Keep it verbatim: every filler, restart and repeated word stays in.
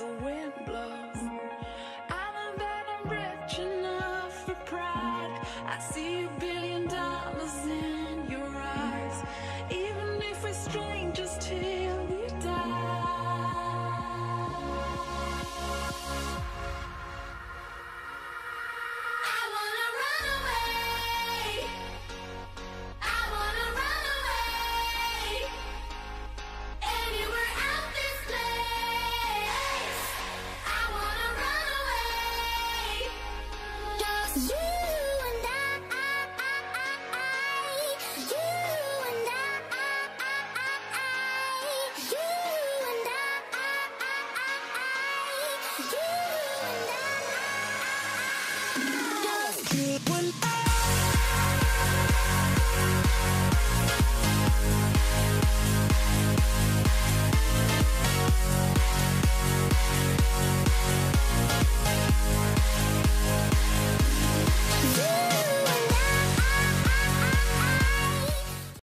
the wind blows. I know that I'm rich enough for pride. I see a billion dollars in your eyes. Even if we're strangers, too.